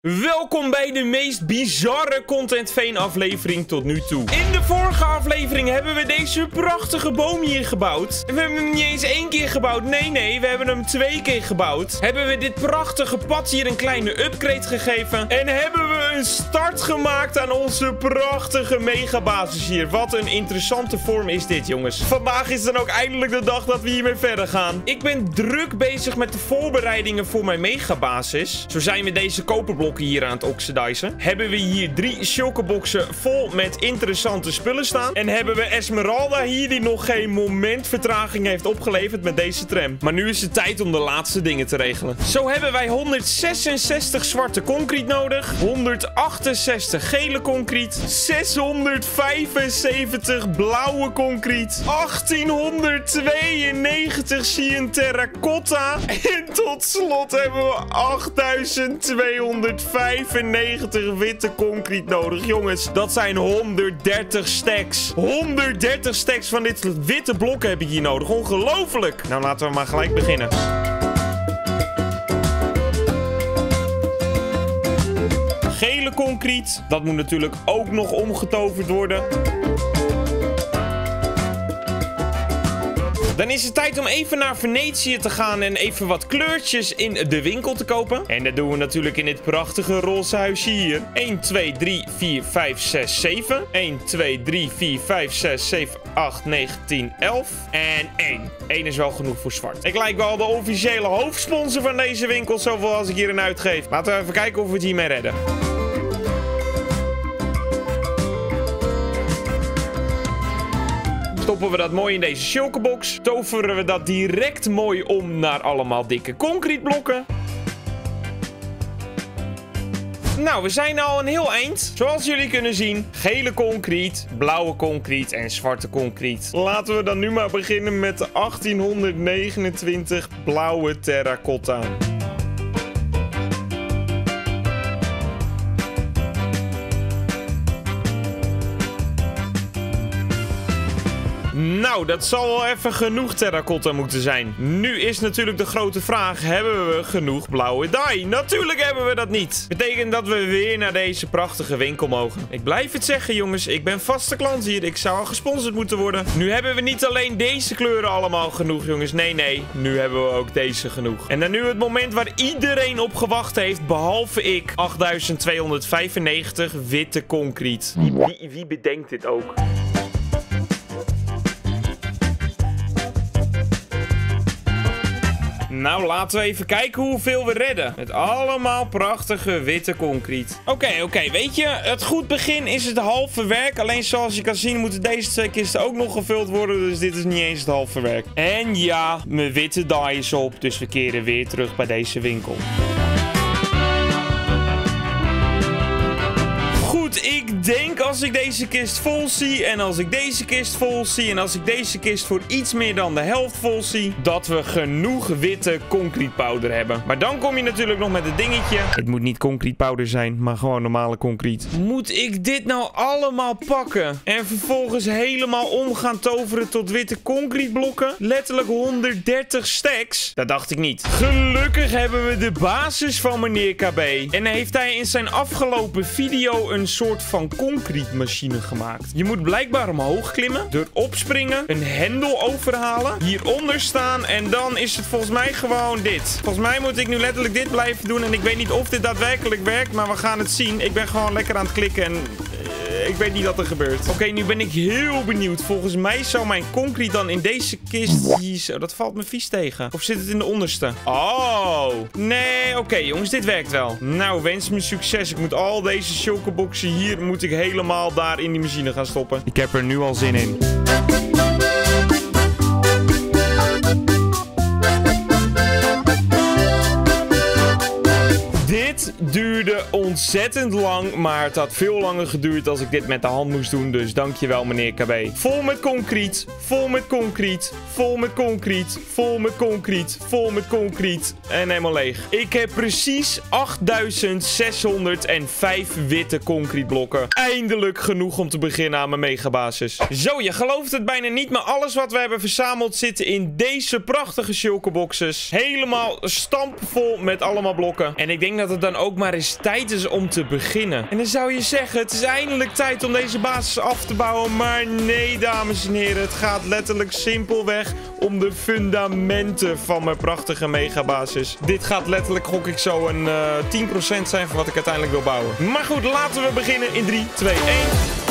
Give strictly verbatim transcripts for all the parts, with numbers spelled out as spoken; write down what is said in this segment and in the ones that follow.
Welkom bij de meest bizarre Content Veen aflevering tot nu toe. In de vorige aflevering hebben we deze prachtige boom hier gebouwd. We hebben hem niet eens één keer gebouwd. Nee, nee, we hebben hem twee keer gebouwd. Hebben we dit prachtige pad hier een kleine upgrade gegeven. En hebben we een start gemaakt aan onze prachtige megabasis hier. Wat een interessante vorm is dit, jongens. Vandaag is dan ook eindelijk de dag dat we hiermee verder gaan. Ik ben druk bezig met de voorbereidingen voor mijn megabasis. Zo zijn we deze koperblokken hier aan het oxidizen. Hebben we hier drie shulkerboxen vol met interessante spullen staan. En hebben we Esmeralda hier die nog geen moment vertraging heeft opgeleverd met deze tram. Maar nu is het tijd om de laatste dingen te regelen. Zo hebben wij honderdzesenzestig zwarte concrete nodig. honderdachtenzestig gele concrete. zeshonderdvijfenzeventig blauwe concrete. achttienhonderdtweeënnegentig cyan terracotta. En tot slot hebben we achttduizendtweehonderdvijfennegentig witte concrete nodig. Jongens, dat zijn honderddertig stacks. honderddertig stacks van dit witte blok heb ik hier nodig. Ongelooflijk. Nou, laten we maar gelijk beginnen. Gele concrete. Dat moet natuurlijk ook nog omgetoverd worden. Dan is het tijd om even naar Venetië te gaan en even wat kleurtjes in de winkel te kopen. En dat doen we natuurlijk in dit prachtige roze huisje hier. een, twee, drie, vier, vijf, zes, zeven. een, twee, drie, vier, vijf, zes, zeven, acht, negen, tien, elf. En één. één is wel genoeg voor zwart. Ik lijk wel de officiële hoofdsponsor van deze winkel, zoveel als ik hierin uitgeef. Laten we even kijken of we het hiermee redden. Stoppen we dat mooi in deze shulkerbox. Toveren we dat direct mooi om naar allemaal dikke concreteblokken. Nou, we zijn al een heel eind. Zoals jullie kunnen zien, gele concrete, blauwe concrete en zwarte concrete. Laten we dan nu maar beginnen met de achttienhonderdnegenentwintig blauwe terracotta. Nou, dat zal wel even genoeg terracotta moeten zijn. Nu is natuurlijk de grote vraag, hebben we genoeg blauwe dye? Natuurlijk hebben we dat niet. Betekent dat we weer naar deze prachtige winkel mogen. Ik blijf het zeggen, jongens. Ik ben vaste klant hier. Ik zou al gesponsord moeten worden. Nu hebben we niet alleen deze kleuren allemaal genoeg, jongens. Nee, nee. Nu hebben we ook deze genoeg. En dan nu het moment waar iedereen op gewacht heeft, behalve ik. achtduizendtweehonderdvijfennegentig witte concrete. Wie, wie, wie bedenkt dit ook? Nou, laten we even kijken hoeveel we redden. Met allemaal prachtige witte concrete. Oké, okay, oké. Okay. Weet je, het goed begin is het halve werk. Alleen zoals je kan zien moeten deze twee kisten ook nog gevuld worden. Dus dit is niet eens het halve werk. En ja, mijn witte dye is op. Dus we keren weer terug bij deze winkel. Ik denk als ik deze kist vol zie en als ik deze kist vol zie en als ik deze kist voor iets meer dan de helft vol zie, dat we genoeg witte concrete powder hebben. Maar dan kom je natuurlijk nog met het dingetje. Het moet niet concrete powder zijn, maar gewoon normale concrete. Moet ik dit nou allemaal pakken en vervolgens helemaal om gaan toveren tot witte concrete blokken? Letterlijk honderddertig stacks? Dat dacht ik niet. Gelukkig hebben we de basis van meneer K B. En heeft hij in zijn afgelopen video een soort van concrete machine gemaakt. Je moet blijkbaar omhoog klimmen, erop springen, een hendel overhalen, hieronder staan en dan is het volgens mij gewoon dit. Volgens mij moet ik nu letterlijk dit blijven doen en ik weet niet of dit daadwerkelijk werkt, maar we gaan het zien. Ik ben gewoon lekker aan het klikken en uh, ik weet niet wat er gebeurt. Oké, okay, nu ben ik heel benieuwd. Volgens mij zou mijn concrete dan in deze kist... Zo, dat valt me vies tegen. Of zit het in de onderste? Oh. Nee, oké okay, jongens, dit werkt wel. Nou, wens me succes. Ik moet al deze shulkerboxen hier, moet ik helemaal daar in die machine gaan stoppen. Ik heb er nu al zin in. Dit duurde ontzettend lang, maar het had veel langer geduurd als ik dit met de hand moest doen. Dus dankjewel, meneer K B. Vol met concrete, vol met concrete, vol met concrete, vol met concrete, vol met concrete en helemaal leeg. Ik heb precies achttduizendzeshonderdvijf witte concrete blokken. Eindelijk genoeg om te beginnen aan mijn megabasis. Zo, je gelooft het bijna niet, maar alles wat we hebben verzameld zit in deze prachtige shulkerboxes. Helemaal stampvol met allemaal blokken. En ik denk dat het dan ook maar maar eens tijd is om te beginnen. En dan zou je zeggen, het is eindelijk tijd om deze basis af te bouwen. Maar nee, dames en heren, het gaat letterlijk simpelweg om de fundamenten van mijn prachtige megabasis. Dit gaat letterlijk, gok ik zo, een uh, tien procent zijn van wat ik uiteindelijk wil bouwen. Maar goed, laten we beginnen in drie, twee, één.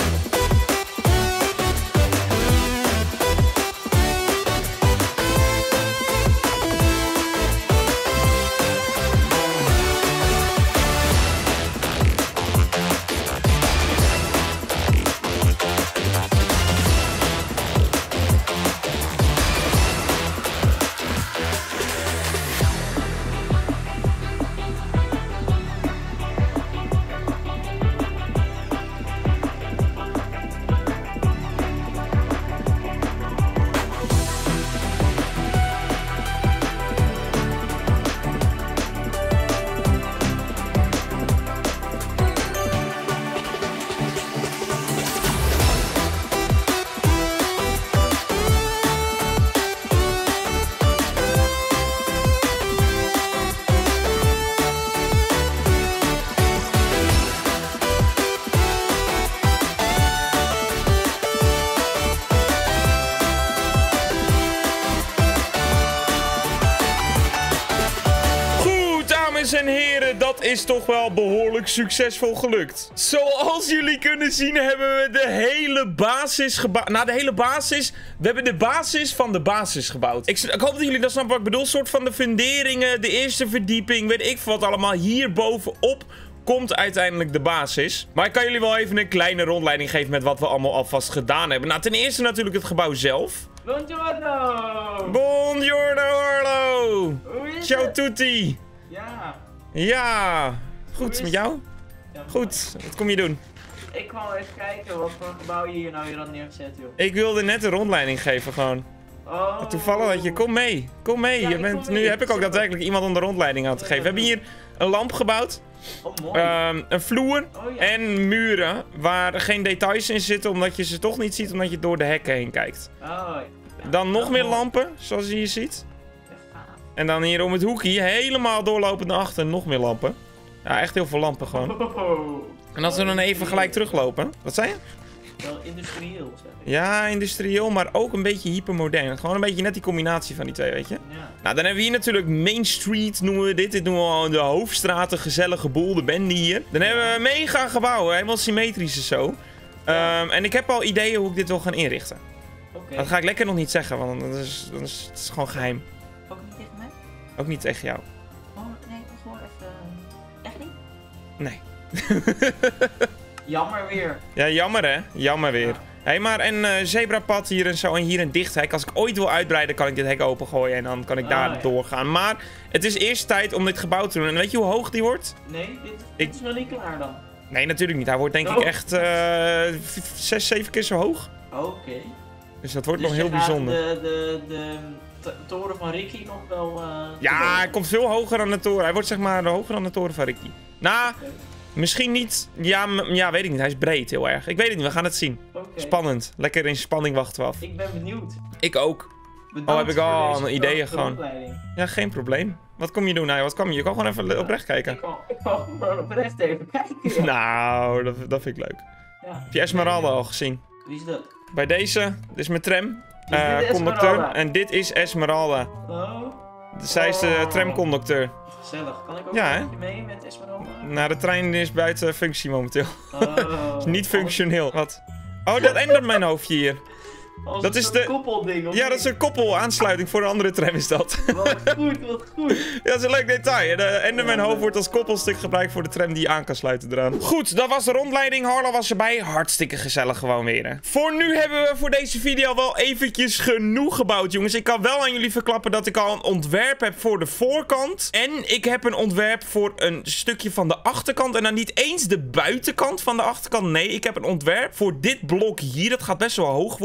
Dames en heren, dat is toch wel behoorlijk succesvol gelukt. Zoals jullie kunnen zien hebben we de hele basis gebouwd. Nou, de hele basis. We hebben de basis van de basis gebouwd. Ik, ik hoop dat jullie dat snappen wat ik bedoel. Een soort van de funderingen, de eerste verdieping, weet ik wat allemaal. Hier bovenop komt uiteindelijk de basis. Maar ik kan jullie wel even een kleine rondleiding geven met wat we allemaal alvast gedaan hebben. Nou, ten eerste natuurlijk het gebouw zelf. Buongiorno! Buongiorno, Arlo! Hoe is Ciao het? tutti! Ja. Ja, goed, is met jou? Ja, Goed, wat kom je doen? Ik kwam even kijken wat voor gebouw je hier nou weer had neergezet, joh. Ik wilde net een rondleiding geven gewoon. Oh. Toevallig dat je, kom mee, kom mee. Ja, je ik bent, kom nu mee. heb ik ook daadwerkelijk iemand om de rondleiding aan te geven. We hebben hier een lamp gebouwd, Oh, mooi. um, een vloer Oh, ja. en muren waar geen details in zitten omdat je ze toch niet ziet omdat je door de hekken heen kijkt. Oh, ja. Dan nog Oh, meer mooi. lampen, zoals je hier ziet. Echt gaaf. En dan hier om het hoekje, helemaal doorlopend naar achter, nog meer lampen. Ja, echt heel veel lampen gewoon. Oh. En als we dan even gelijk teruglopen. Wat zei je? Wel industrieel, zeg ik. Ja, industrieel, maar ook een beetje hypermodern. Gewoon een beetje net die combinatie van die twee, weet je. Ja. Nou, dan hebben we hier natuurlijk Main Street, noemen we dit. Dit noemen we al de hoofdstraat, de gezellige boel, de bende hier. Dan hebben we mega gebouwen, helemaal symmetrisch en zo. Ja. Um, en ik heb al ideeën hoe ik dit wil gaan inrichten. Oké. Dat ga ik lekker nog niet zeggen, want dat is, dat is, het is gewoon geheim. Ook niet tegen mij? Ook niet tegen jou. Oh, nee, ik gewoon even... Echt niet? Nee. Jammer weer. Ja, jammer hè. Jammer weer. Ja. Hé, hey, maar een uh, zebrapad hier en zo en hier een dicht hek. Als ik ooit wil uitbreiden, kan ik dit hek opengooien en dan kan ik Ah, daar ja. doorgaan. Maar het is eerst tijd om dit gebouw te doen. En weet je hoe hoog die wordt? Nee, dit, dit Ik- is nog niet klaar dan. Nee, natuurlijk niet. Hij wordt denk ik Oh. echt uh, zes, zeven keer zo hoog. Oké. Dus dat wordt Dus nog je heel gaat bijzonder. de, de, de t- toren van Ricky nog wel... Uh, Ja, hij komt veel hoger dan de toren. Hij wordt zeg maar hoger dan de toren van Ricky. Nou, misschien niet. Ja, m- ja, weet ik niet. Hij is breed heel erg. Ik weet het niet. We gaan het zien. Oké. Spannend. Lekker in spanning wachten we af. Ik ben benieuwd. Ik ook. Bedankt Oh, heb ik voor al deze een ideeën prachtige gewoon. rondleiding. Ja, geen probleem. Wat kom je doen? Nou, wat kom je? Je kan gewoon even oprecht kijken. Ik kan, ik kan gewoon oprecht even kijken. Ja. Nou, dat, dat vind ik leuk. Ja. Heb je Esmeralda al gezien? Wie is dat? Bij deze, dit is mijn tram. Dus eh, dit is conducteur. Esmeralda. En dit is Esmeralda. Oh, Zij is de Oh. tramconducteur. gezellig. Kan ik ook Ja, een beetje mee met Esmeralda? Nou, de trein is buiten functie momenteel. Oh. Is niet functioneel. Wat? Oh, dat ändert mijn hoofdje hier. Als dat een is soort de- koppelding. of Ja, dat niet? is een koppelaansluiting voor een andere tram is dat. Wat goed, wat goed. Ja, dat is een leuk detail. De Enderman hoofd wordt als koppelstuk gebruikt voor de tram die je aan kan sluiten eraan. Goed, dat was de rondleiding. Harla was erbij. Hartstikke gezellig gewoon weer. Hè. Voor nu hebben we voor deze video wel eventjes genoeg gebouwd, jongens. Ik kan wel aan jullie verklappen dat ik al een ontwerp heb voor de voorkant. En ik heb een ontwerp voor een stukje van de achterkant. En dan niet eens de buitenkant van de achterkant. Nee, ik heb een ontwerp voor dit blok hier. Dat gaat best wel hoog worden. En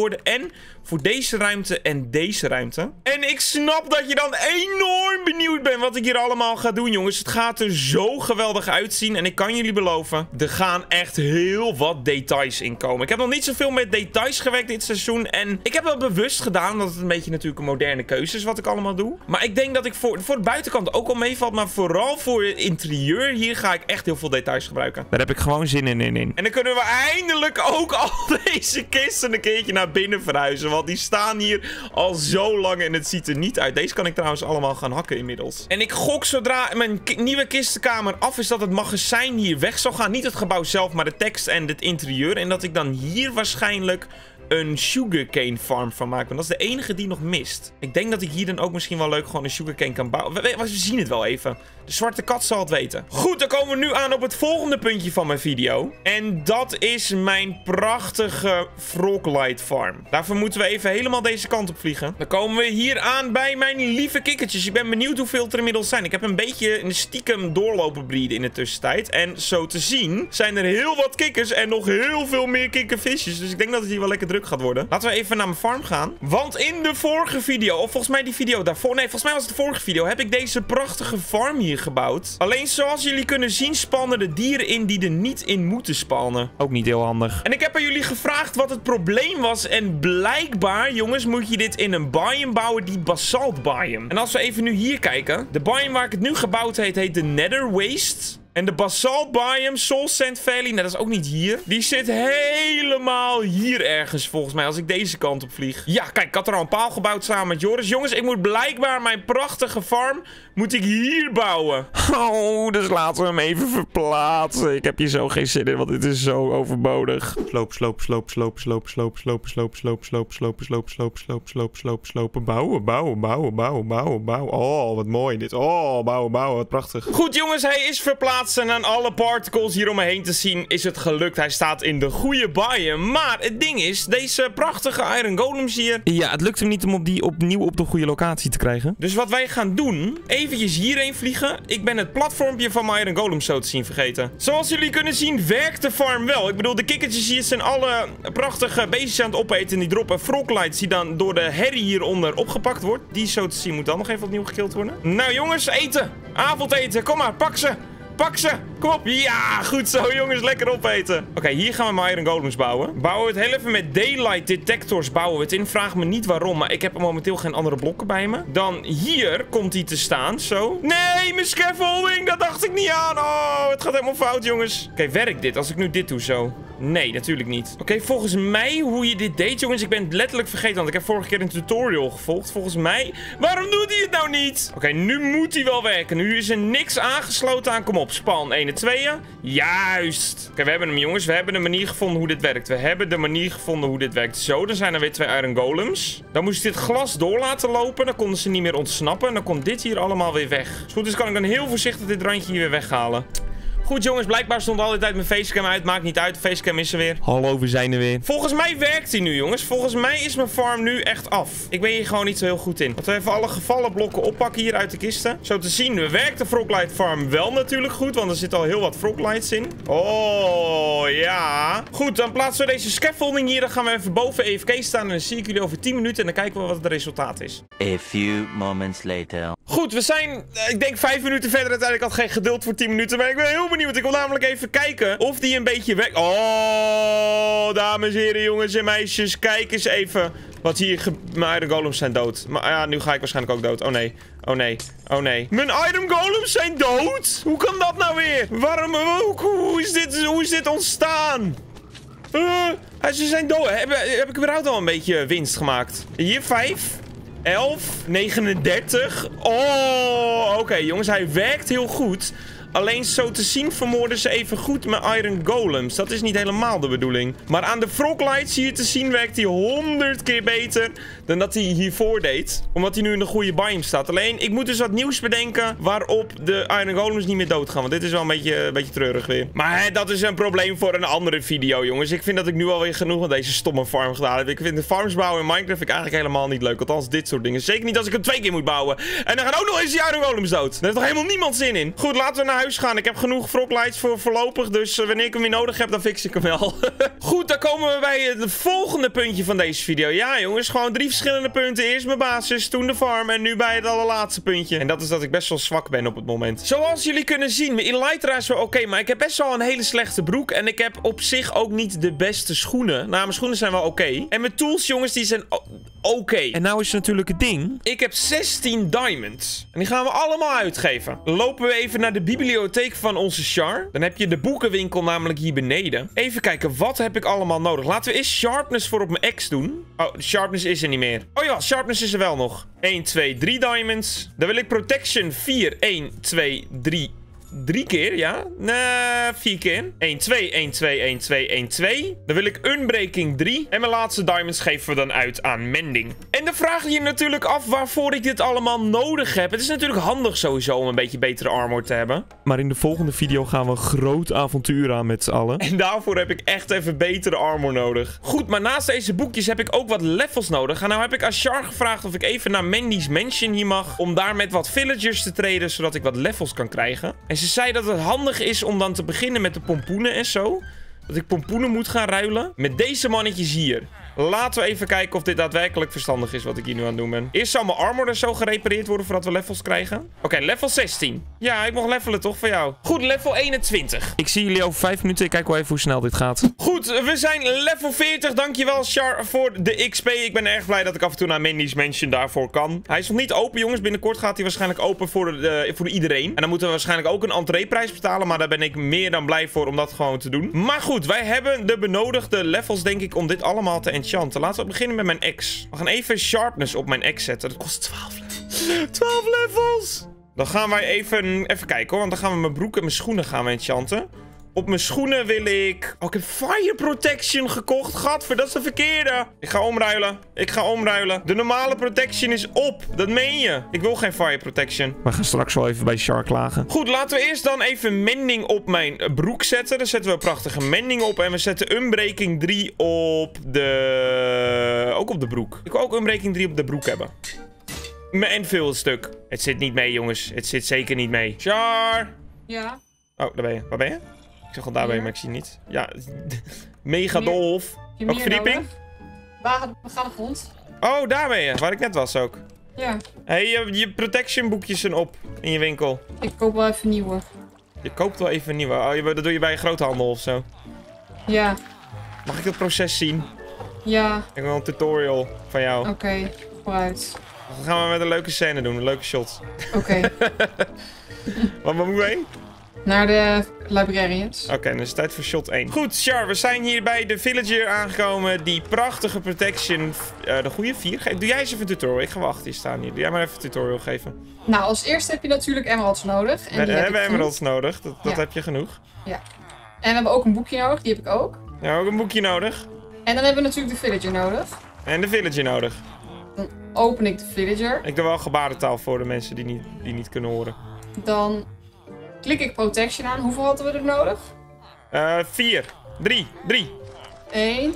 En voor deze ruimte en deze ruimte. En ik snap dat je dan enorm benieuwd bent wat ik hier allemaal ga doen, jongens. Het gaat er zo geweldig uitzien. En ik kan jullie beloven, er gaan echt heel wat details in komen. Ik heb nog niet zoveel met details gewerkt dit seizoen. En ik heb wel bewust gedaan, dat het een beetje natuurlijk een moderne keuze is wat ik allemaal doe. Maar ik denk dat ik voor, voor de buitenkant ook al meevalt. Maar vooral voor het interieur hier ga ik echt heel veel details gebruiken. Daar heb ik gewoon zin in. in, in. En dan kunnen we eindelijk ook al deze kisten een keertje naar binnen verhuizen. Want die staan hier al zo lang en het ziet er niet uit. Deze kan ik trouwens allemaal gaan hakken inmiddels. En ik gok zodra mijn nieuwe kistenkamer af is dat het magazijn hier weg zal gaan. Niet het gebouw zelf, maar de tekst en het interieur. En dat ik dan hier waarschijnlijk een sugarcane farm van maak. Want dat is de enige die nog mist. Ik denk dat ik hier dan ook misschien wel leuk gewoon een sugarcane kan bouwen. We, we, we zien het wel even. De zwarte kat zal het weten. Goed, dan komen we nu aan op het volgende puntje van mijn video. En dat is mijn prachtige Froglight farm. Daarvoor moeten we even helemaal deze kant op vliegen. Dan komen we hier aan bij mijn lieve kikkertjes. Ik ben benieuwd hoeveel er inmiddels zijn. Ik heb een beetje een stiekem doorlopen breeden in de tussentijd. En zo te zien zijn er heel wat kikkers en nog heel veel meer kikkervisjes. Dus ik denk dat het hier wel lekker druk gaat worden. Laten we even naar mijn farm gaan. Want in de vorige video, of volgens mij die video daarvoor, nee, volgens mij was het de vorige video, heb ik deze prachtige farm hier gebouwd. Alleen zoals jullie kunnen zien spannen de dieren in die er niet in moeten spannen. Ook niet heel handig. En ik heb aan jullie gevraagd wat het probleem was. En blijkbaar, jongens, moet je dit in een biome bouwen, die basalt biome. En als we even nu hier kijken. De biome waar ik het nu gebouwd heet, heet de Nether Waste. En de basalt biome, Soul Sand Valley, nou, dat is ook niet hier. Die zit helemaal hier ergens, volgens mij, als ik deze kant op vlieg. Ja, kijk, ik had er al een paal gebouwd samen met Joris. Jongens, ik moet blijkbaar mijn prachtige farm, moet ik hier bouwen. Oh, dus laten we hem even verplaatsen. Ik heb hier zo geen zin in, want dit is zo overbodig. Sloop, sloop, sloop, sloop, sloop, sloop, sloop, sloop, sloop, sloop, sloop, sloop, sloop, sloop, sloop, sloop, slopen. Bouwen, bouwen, bouwen, bouwen, bouwen, bouwen. Oh, wat mooi dit. Oh, bouwen, bouwen, wat prachtig. Goed, jongens, hij is verplaatst. En aan alle particles hier om me heen te zien is het gelukt. Hij staat in de goede biome. Maar het ding is, deze prachtige iron golems hier. Ja, het lukt hem niet om op die opnieuw op de goede locatie te krijgen. Dus wat wij gaan doen, eventjes hierheen vliegen. Ik ben het platformpje van mijn iron golems zo te zien vergeten. Zoals jullie kunnen zien werkt de farm wel. Ik bedoel, de kikkertjes hier zijn alle prachtige beestjes aan het opeten. En die droppen froglights die dan door de herrie hieronder opgepakt wordt. Die zo te zien moet dan nog even opnieuw gekild worden. Nou jongens, eten. Avondeten. Kom maar, pak ze. Pak ze! Kom op! Ja, goed zo, jongens. Lekker opeten. Oké, okay, hier gaan we mijn iron golems bouwen. Bouwen we het heel even met daylight detectors. Bouwen we het in. Vraag me niet waarom, maar ik heb momenteel geen andere blokken bij me. Dan hier komt hij te staan. Zo. Nee, mijn scaffolding. Dat dacht ik niet aan. Oh, het gaat helemaal fout, jongens. Oké, okay, werkt dit als ik nu dit doe zo? Nee, natuurlijk niet. Oké, okay, volgens mij hoe je dit deed, jongens. Ik ben het letterlijk vergeten, want ik heb vorige keer een tutorial gevolgd. Volgens mij... Waarom doet hij het nou niet? Oké, okay, nu moet hij wel werken. Nu is er niks aangesloten aan. Kom op, span. één en twee. Juist. Oké, okay, we hebben hem, jongens. We hebben een manier gevonden hoe dit werkt. We hebben de manier gevonden hoe dit werkt. Zo, dan zijn er weer twee iron golems. Dan moest ik dit glas door laten lopen. Dan konden ze niet meer ontsnappen. En dan komt dit hier allemaal weer weg. Als het goed is, kan ik dan heel voorzichtig dit randje hier weer weghalen. Goed, jongens, blijkbaar stond al die tijd mijn facecam uit. Maakt niet uit, de facecam is er weer. Hallo, we zijn er weer. Volgens mij werkt hij nu, jongens. Volgens mij is mijn farm nu echt af. Ik ben hier gewoon niet zo heel goed in. Laten we even alle gevallen blokken oppakken hier uit de kisten. Zo te zien, we werkt de Froglight farm wel natuurlijk goed. Want er zitten al heel wat Froglights in. Oh, ja. Goed, dan plaatsen we deze scaffolding hier. Dan gaan we even boven E F K staan. En dan zie ik jullie over tien minuten. En dan kijken we wat het resultaat is. A few moments later. Goed, we zijn, ik denk vijf minuten verder. Uiteindelijk had ik geen geduld voor tien minuten. Maar ik ben heel benieuwd. Ik wil namelijk even kijken of die een beetje werkt. Oh, dames en heren, jongens en meisjes. Kijk eens even wat hier... Mijn iron golems zijn dood. Maar ja, nu ga ik waarschijnlijk ook dood. Oh nee. Oh nee. Oh nee. Mijn iron golems zijn dood? Hoe kan dat nou weer? Waarom? Hoe, hoe, is, dit, hoe is dit ontstaan? Uh, ze zijn dood. Heb, heb ik überhaupt al een beetje winst gemaakt? Hier vijf. elf. negenendertig. Oh, oké, okay, jongens. Hij werkt heel goed. Alleen zo te zien vermoorden ze even goed mijn iron golems. Dat is niet helemaal de bedoeling. Maar aan de Froglights hier te zien werkt hij honderd keer beter dan dat hij hiervoor deed. Omdat hij nu in de goede biome staat. Alleen, ik moet dus wat nieuws bedenken waarop de iron golems niet meer doodgaan. Want dit is wel een beetje, een beetje treurig weer. Maar hè, dat is een probleem voor een andere video, jongens. Ik vind dat ik nu alweer genoeg van deze stomme farm gedaan heb. Ik vind de farms bouwen in Minecraft vind ik eigenlijk helemaal niet leuk. Althans, dit soort dingen. Zeker niet als ik hem twee keer moet bouwen. En dan gaan ook nog eens die iron golems dood. Daar heeft toch helemaal niemand zin in. Goed, laten we naar huis huis gaan. Ik heb genoeg Froglights voor voorlopig. Dus uh, wanneer ik hem weer nodig heb, dan fix ik hem wel. Goed, dan komen we bij het volgende puntje van deze video. Ja, jongens, gewoon drie verschillende punten. Eerst mijn basis, toen de farm en nu bij het allerlaatste puntje. En dat is dat ik best wel zwak ben op het moment. Zoals jullie kunnen zien, mijn Elytra is wel oké. Okay, maar ik heb best wel een hele slechte broek. En ik heb op zich ook niet de beste schoenen. Nou, mijn schoenen zijn wel oké. Okay. En mijn tools, jongens, die zijn oké. Okay. En nou is natuurlijk het ding. Ik heb zestien diamonds. En die gaan we allemaal uitgeven. Dan lopen we even naar de bibliotheek van onze Char. Dan heb je de boekenwinkel namelijk hier beneden. Even kijken, wat heb ik allemaal nodig? Laten we eens sharpness voor op mijn X doen. Oh, sharpness is er niet meer. Oh ja, sharpness is er wel nog. één, twee, drie diamonds. Dan wil ik protection vier, één, twee, drie. Drie keer, ja? Nee, vier keer. één, twee, één, twee, één, twee, één, twee. Dan wil ik unbreaking drie. En mijn laatste diamonds geven we dan uit aan mending. En dan vraag je je natuurlijk af waarvoor ik dit allemaal nodig heb. Het is natuurlijk handig sowieso om een beetje betere armor te hebben. Maar in de volgende video gaan we een groot avontuur aan met z'n allen. En daarvoor heb ik echt even betere armor nodig. Goed, maar naast deze boekjes heb ik ook wat levels nodig. En nou heb ik Ashar gevraagd of ik even naar Mandy's Mansion hier mag. Om daar met wat villagers te treden, zodat ik wat levels kan krijgen. En ze zei dat het handig is om dan te beginnen met de pompoenen en zo. Dat ik pompoenen moet gaan ruilen. Met deze mannetjes hier. Laten we even kijken of dit daadwerkelijk verstandig is wat ik hier nu aan het doen ben. Eerst zal mijn armor er zo gerepareerd worden voordat we levels krijgen. Oké, okay, level zestien. Ja, ik mag levelen toch van jou. Goed, level eenentwintig. Ik zie jullie over vijf minuten. Ik kijk wel even hoe snel dit gaat. Goed, we zijn level veertig. Dankjewel, Char, voor de X P. Ik ben erg blij dat ik af en toe naar Mandy's Mansion daarvoor kan. Hij is nog niet open, jongens. Binnenkort gaat hij waarschijnlijk open voor, de, voor iedereen. En dan moeten we waarschijnlijk ook een entreeprijs betalen. Maar daar ben ik meer dan blij voor om dat gewoon te doen. Maar goed, wij hebben de benodigde levels, denk ik, om dit allemaal te enchanten. Laten we beginnen met mijn X. We gaan even sharpness op mijn X zetten. Dat kost twaalf levels. twaalf levels! Dan gaan wij even, even kijken hoor. Want dan gaan we mijn broek en mijn schoenen gaan we enchanten. Op mijn schoenen wil ik... Oh, ik heb fire protection gekocht. Gadver, dat is de verkeerde. Ik ga omruilen. Ik ga omruilen. De normale protection is op. Dat meen je. Ik wil geen fire protection. We gaan straks wel even bij Char klagen. Goed, laten we eerst dan even mending op mijn broek zetten. Dan zetten we een prachtige mending op. En we zetten unbreaking drie op de... Ook op de broek. Ik wil ook unbreaking drie op de broek hebben. Mijn enfill is stuk. Het zit niet mee, jongens. Het zit zeker niet mee. Char! Ja? Oh, daar ben je. Waar ben je? Ik zeg al daar ben je, maar ik zie niet. Ja, mega dolf. Ook verdieping? Waar gaat de grond? Oh, daar ben je. Waar ik net was ook. Ja. Hé, hey, je, je protection boekjes zijn op in je winkel. Ik koop wel even nieuwe. Je koopt wel even nieuwe. Oh, je, dat doe je bij een groothandel of zo. Ja. Mag ik dat proces zien? Ja. Ik wil een tutorial van jou. Oké, okay, vooruit. Dan gaan we met een leuke scène doen, een leuke shot. Oké. Okay. Waar moeten we heen? Naar de librarians. Oké, okay, dan is het tijd voor shot één. Goed, Char, we zijn hier bij de villager aangekomen. Die prachtige protection. Uh, de goede vier. Doe jij eens even een tutorial. Ik ga wel achter je staan hier. Doe jij maar even een tutorial geven. Nou, als eerste heb je natuurlijk emeralds nodig. En we hebben emeralds nodig. Dat, dat ja. heb je genoeg. Ja. En we hebben ook een boekje nodig. Die heb ik ook. Ja, ook een boekje nodig. En dan hebben we natuurlijk de villager nodig. En de villager nodig. Dan open ik de villager. Ik doe wel gebarentaal voor de mensen die niet, die niet kunnen horen. Dan... klik ik protection aan. Hoeveel hadden we er nodig? Uh, vier. Drie. Drie. Eén.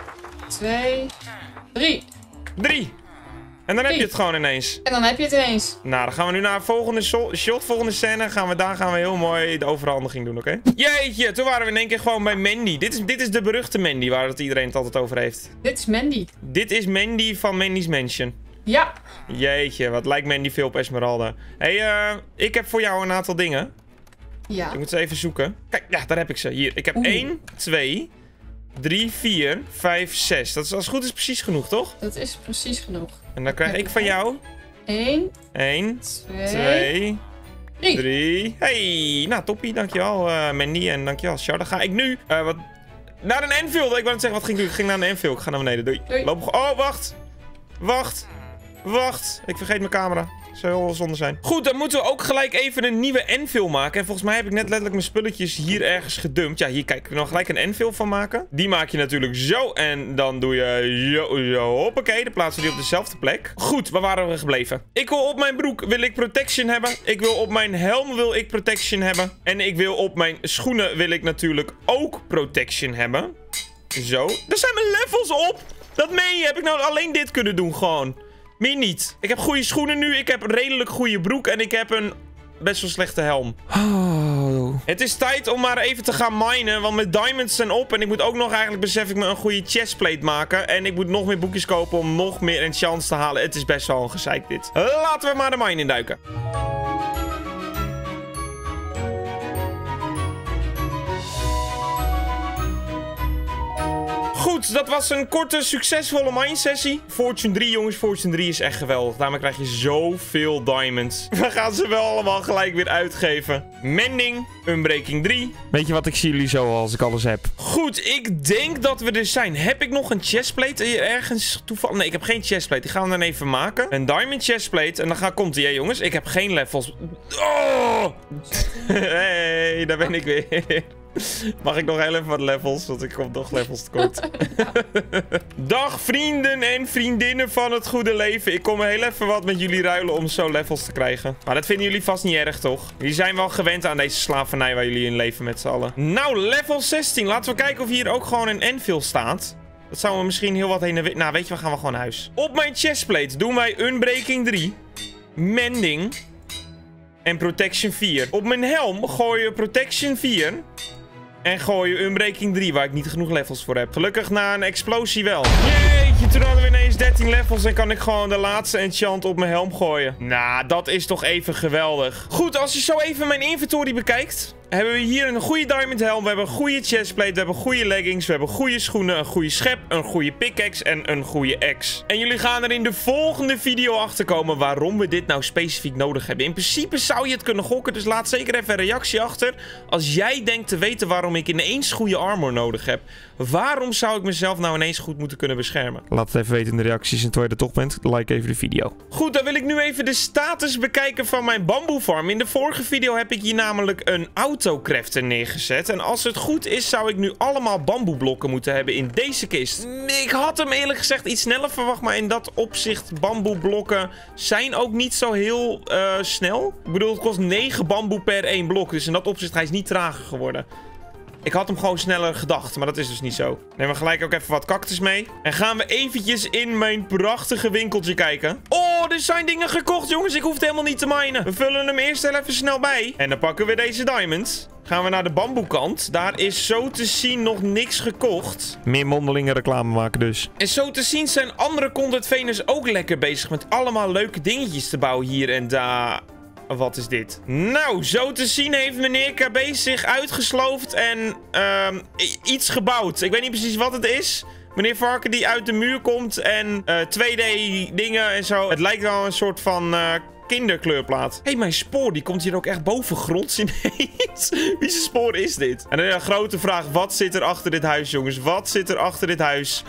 Twee. Drie. Drie. En dan heb je het gewoon ineens. En dan heb je het ineens. Nou, dan gaan we nu naar de volgende shot, volgende scène. Gaan we, daar gaan we heel mooi de overhandiging doen, oké? Okay? Jeetje, toen waren we in één keer gewoon bij Mandy. Dit is, dit is de beruchte Mandy, waar het iedereen het altijd over heeft. Dit is Mandy. Dit is Mandy van Mandy's Mansion. Ja. Jeetje, wat lijkt Mandy veel op Esmeralda. Hé, hey, uh, ik heb voor jou een aantal dingen. Ja. Ik moet ze even zoeken. Kijk, ja, daar heb ik ze. Hier, ik heb één, twee, drie, vier, vijf, zes. Dat is als het goed is precies genoeg, toch? Dat is precies genoeg. En dan krijg ik van jou... één, één, twee, twee drie. drie. Hey, nou toppie. Dankjewel uh, Mandy en dankjewel Char. Dan ga ik nu uh, wat... naar een Anvil. Ik wou net zeggen, wat ging ik doen? Ik ging naar een Anvil. Ik ga naar beneden. Doei. Doei. Loop... Oh, wacht. Wacht. Wacht. Ik vergeet mijn camera. Zou heel zonde zijn. Goed, dan moeten we ook gelijk even een nieuwe Anvil maken. En volgens mij heb ik net letterlijk mijn spulletjes hier ergens gedumpt. Ja, hier kijk, ik nog gelijk een Anvil van maken. Die maak je natuurlijk zo. En dan doe je zo, zo. Hoppakee, dan plaatsen we die op dezelfde plek. Goed, waar waren we gebleven? Ik wil op mijn broek wil ik protection hebben. Ik wil op mijn helm wil ik protection hebben. En ik wil op mijn schoenen wil ik natuurlijk ook protection hebben. Zo. Daar zijn mijn levels op. Dat meen je. Heb ik nou alleen dit kunnen doen gewoon? Meer niet. Ik heb goede schoenen nu. Ik heb een redelijk goede broek. En ik heb een best wel slechte helm. Oh, Zo. Het is tijd om maar even te gaan minen, want mijn diamonds zijn op. En ik moet ook nog eigenlijk, besef ik me, een goede chestplate maken. En ik moet nog meer boekjes kopen om nog meer enchants te halen. Het is best wel een gezeik dit. Laten we maar de mine induiken. Goed, dat was een korte, succesvolle mine-sessie. Fortune drie, jongens. Fortune drie is echt geweldig. Daarmee krijg je zoveel diamonds. We gaan ze wel allemaal gelijk weer uitgeven. Mending, Unbreaking drie. Weet je wat, ik zie jullie zo als ik alles heb. Goed, ik denk dat we er zijn. Heb ik nog een chestplate hier ergens toevallig? Nee, ik heb geen chestplate. Die gaan we dan even maken. Een diamond chestplate. En dan gaat, komt die, hè, jongens. Ik heb geen levels. Oh! Hey, daar ben ik weer. Mag ik nog heel even wat levels? Want ik kom nog levels tekort. Dag vrienden en vriendinnen van het goede leven. Ik kom heel even wat met jullie ruilen om zo levels te krijgen. Maar dat vinden jullie vast niet erg, toch? Jullie zijn wel gewend aan deze slavernij waar jullie in leven met z'n allen. Nou, level zestien. Laten we kijken of hier ook gewoon een anvil staat. Dat zou we misschien heel wat heen en weer... Nou, weet je, we gaan we gewoon naar huis. Op mijn chestplate doen wij Unbreaking drie. Mending. En Protection vier. Op mijn helm gooi je Protection vier... En gooi je Unbreaking drie, waar ik niet genoeg levels voor heb. Gelukkig na een explosie wel. Jeetje, toen hadden we ineens dertien levels en kan ik gewoon de laatste enchant op mijn helm gooien. Nou, dat is toch even geweldig. Goed, als je zo even mijn inventory bekijkt... hebben we hier een goede diamond helm, we hebben een goede chestplate, we hebben goede leggings, we hebben goede schoenen, een goede schep, een goede pickaxe en een goede axe. En jullie gaan er in de volgende video achter komen waarom we dit nou specifiek nodig hebben. In principe zou je het kunnen gokken, dus laat zeker even een reactie achter. Als jij denkt te weten waarom ik ineens goede armor nodig heb, waarom zou ik mezelf nou ineens goed moeten kunnen beschermen? Laat het even weten in de reacties en terwijl je er toch bent, like even de video. Goed, dan wil ik nu even de status bekijken van mijn bamboefarm. In de vorige video heb ik hier namelijk een autocrafter neergezet. En als het goed is, zou ik nu allemaal bamboeblokken moeten hebben in deze kist. Ik had hem eerlijk gezegd iets sneller verwacht, maar in dat opzicht bamboeblokken zijn ook niet zo heel uh, snel. Ik bedoel, het kost negen bamboe per één blok, dus in dat opzicht hij is niet trager geworden. Ik had hem gewoon sneller gedacht, maar dat is dus niet zo. Neem we gelijk ook even wat cactus mee. En gaan we eventjes in mijn prachtige winkeltje kijken. Oh, er zijn dingen gekocht, jongens. Ik hoef het helemaal niet te minen. We vullen hem eerst heel even snel bij. En dan pakken we deze diamonds. Gaan we naar de bamboekant. Daar is zo te zien nog niks gekocht. Meer mondelinge reclame maken dus. En zo te zien zijn andere content venues ook lekker bezig met allemaal leuke dingetjes te bouwen hier en daar. Wat is dit? Nou, zo te zien heeft meneer K B zich uitgesloofd en uh, iets gebouwd. Ik weet niet precies wat het is. Meneer Varken die uit de muur komt en uh, twee D dingen en zo. Het lijkt wel een soort van... Uh, kinderkleurplaat. Hé, hey, mijn spoor, die komt hier ook echt bovengronds ineens. Wie zijn spoor is dit? En dan een grote vraag, wat zit er achter dit huis, jongens? Wat zit er achter dit huis?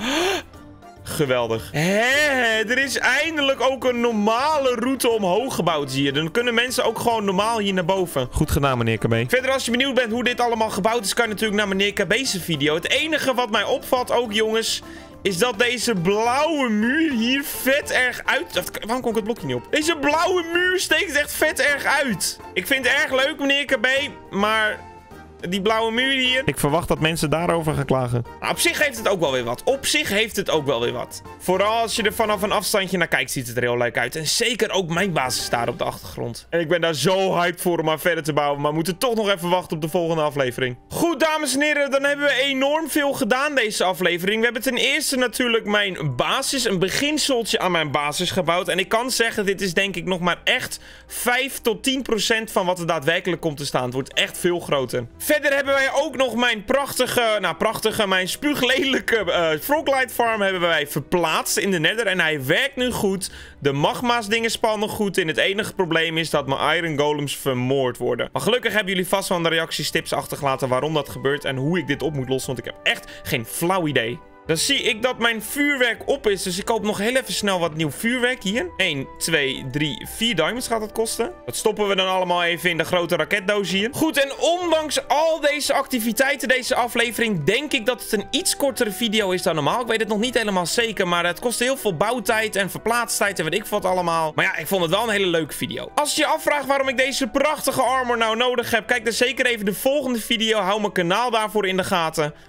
Geweldig. Hé, er is eindelijk ook een normale route omhoog gebouwd, zie je. Dan kunnen mensen ook gewoon normaal hier naar boven. Goed gedaan, meneer K B. Verder, als je benieuwd bent hoe dit allemaal gebouwd is, kan je natuurlijk naar meneer K B's video. Het enige wat mij opvalt ook, jongens, is dat deze blauwe muur hier vet erg uit... Waarom kon ik het blokje niet op? Deze blauwe muur steekt echt vet erg uit. Ik vind het erg leuk, meneer K B, maar... die blauwe muur hier. Ik verwacht dat mensen daarover gaan klagen. Nou, op zich heeft het ook wel weer wat. Op zich heeft het ook wel weer wat. Vooral als je er vanaf een afstandje naar kijkt, ziet het er heel leuk uit. En zeker ook mijn basis daar op de achtergrond. En ik ben daar zo hyped voor om maar verder te bouwen. Maar we moeten toch nog even wachten op de volgende aflevering. Goed, dames en heren. Dan hebben we enorm veel gedaan deze aflevering. We hebben ten eerste natuurlijk mijn basis. Een beginseltje aan mijn basis gebouwd. En ik kan zeggen, dit is denk ik nog maar echt vijf tot tien procent van wat er daadwerkelijk komt te staan. Het wordt echt veel groter. Verder hebben wij ook nog mijn prachtige, nou prachtige, mijn spuuglelijke uh, Froglight farm hebben wij verplaatst in de Nether. En hij werkt nu goed. De magma's dingen spannen goed in. Het enige probleem is dat mijn iron golems vermoord worden. Maar gelukkig hebben jullie vast wel in de reacties tips achtergelaten waarom dat gebeurt en hoe ik dit op moet lossen. Want ik heb echt geen flauw idee. Dan zie ik dat mijn vuurwerk op is. Dus ik koop nog heel even snel wat nieuw vuurwerk hier. één, twee, drie, vier diamonds gaat het kosten. Dat stoppen we dan allemaal even in de grote raketdoos hier. Goed, en ondanks al deze activiteiten, deze aflevering, denk ik dat het een iets kortere video is dan normaal. Ik weet het nog niet helemaal zeker, maar het kost heel veel bouwtijd en verplaatstijd en weet ik wat allemaal. Maar ja, ik vond het wel een hele leuke video. Als je je afvraagt waarom ik deze prachtige armor nou nodig heb, kijk dan zeker even de volgende video. Hou mijn kanaal daarvoor in de gaten.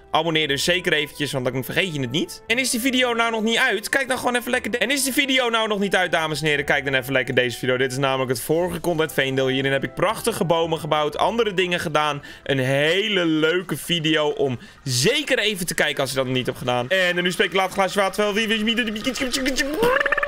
Abonneer dus zeker eventjes, want dan vergeet je het niet. En is die video nou nog niet uit? Kijk dan gewoon even lekker... En is die video nou nog niet uit, dames en heren? Kijk dan even lekker deze video. Dit is namelijk het vorige Content Veendeel. Hierin heb ik prachtige bomen gebouwd, andere dingen gedaan. Een hele leuke video om zeker even te kijken als je dat nog niet hebt gedaan. En nu spreek ik laat een glaasje water. Wel, wie